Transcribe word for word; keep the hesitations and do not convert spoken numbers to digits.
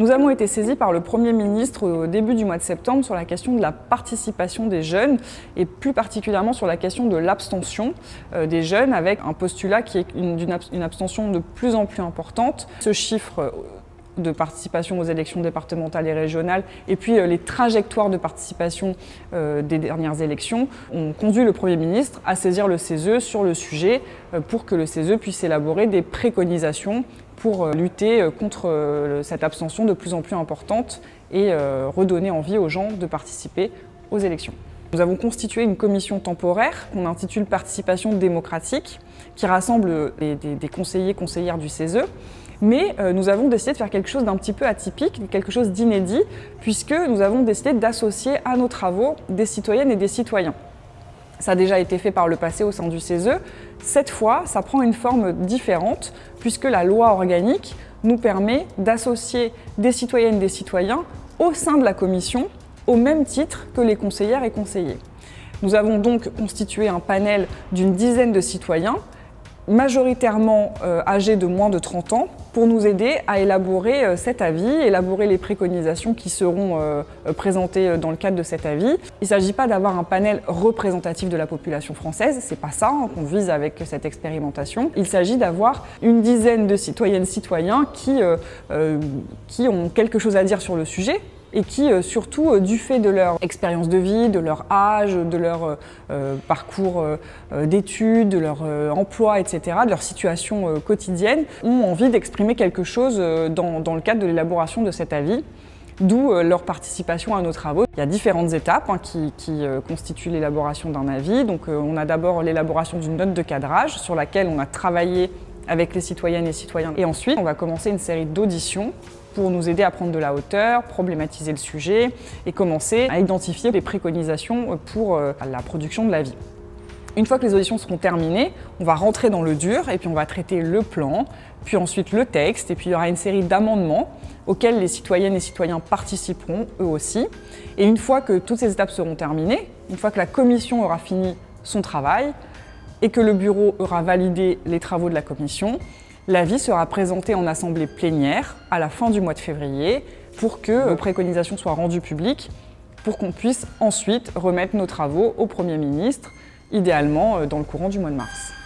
Nous avons été saisis par le Premier ministre au début du mois de septembre sur la question de la participation des jeunes et plus particulièrement sur la question de l'abstention des jeunes, avec un postulat qui est une, une abstention de plus en plus importante. Ce chiffre de participation aux élections départementales et régionales et puis les trajectoires de participation des dernières élections ont conduit le Premier ministre à saisir le C E S E sur le sujet pour que le C E S E puisse élaborer des préconisations pour lutter contre cette abstention de plus en plus importante et redonner envie aux gens de participer aux élections. Nous avons constitué une commission temporaire qu'on intitule Participation démocratique, qui rassemble des, des, des conseillers et conseillères du C E S E, mais nous avons décidé de faire quelque chose d'un petit peu atypique, quelque chose d'inédit, puisque nous avons décidé d'associer à nos travaux des citoyennes et des citoyens. Ça a déjà été fait par le passé au sein du C E S E. Cette fois, ça prend une forme différente puisque la loi organique nous permet d'associer des citoyennes et des citoyens au sein de la commission au même titre que les conseillères et conseillers. Nous avons donc constitué un panel d'une dizaine de citoyens, majoritairement euh, âgés de moins de trente ans, pour nous aider à élaborer euh, cet avis, élaborer les préconisations qui seront euh, présentées dans le cadre de cet avis. Il ne s'agit pas d'avoir un panel représentatif de la population française, c'est pas ça hein, qu'on vise avec cette expérimentation. Il s'agit d'avoir une dizaine de citoyennes citoyens qui, euh, euh, qui ont quelque chose à dire sur le sujet, et qui, surtout, du fait de leur expérience de vie, de leur âge, de leur euh, parcours euh, d'études, de leur euh, emploi, et cetera, de leur situation euh, quotidienne, ont envie d'exprimer quelque chose dans, dans le cadre de l'élaboration de cet avis, d'où euh, leur participation à nos travaux. Il y a différentes étapes hein, qui, qui euh, constituent l'élaboration d'un avis. Donc, euh, on a d'abord l'élaboration d'une note de cadrage sur laquelle on a travaillé avec les citoyennes et citoyens. Et ensuite, on va commencer une série d'auditions pour nous aider à prendre de la hauteur, problématiser le sujet et commencer à identifier les préconisations pour la production de l'avis. Une fois que les auditions seront terminées, on va rentrer dans le dur et puis on va traiter le plan, puis ensuite le texte et puis il y aura une série d'amendements auxquels les citoyennes et citoyens participeront eux aussi. Et une fois que toutes ces étapes seront terminées, une fois que la commission aura fini son travail et que le bureau aura validé les travaux de la commission, l'avis sera présenté en assemblée plénière à la fin du mois de février pour que nos préconisations soient rendues publiques, pour qu'on puisse ensuite remettre nos travaux au Premier ministre, idéalement dans le courant du mois de mars.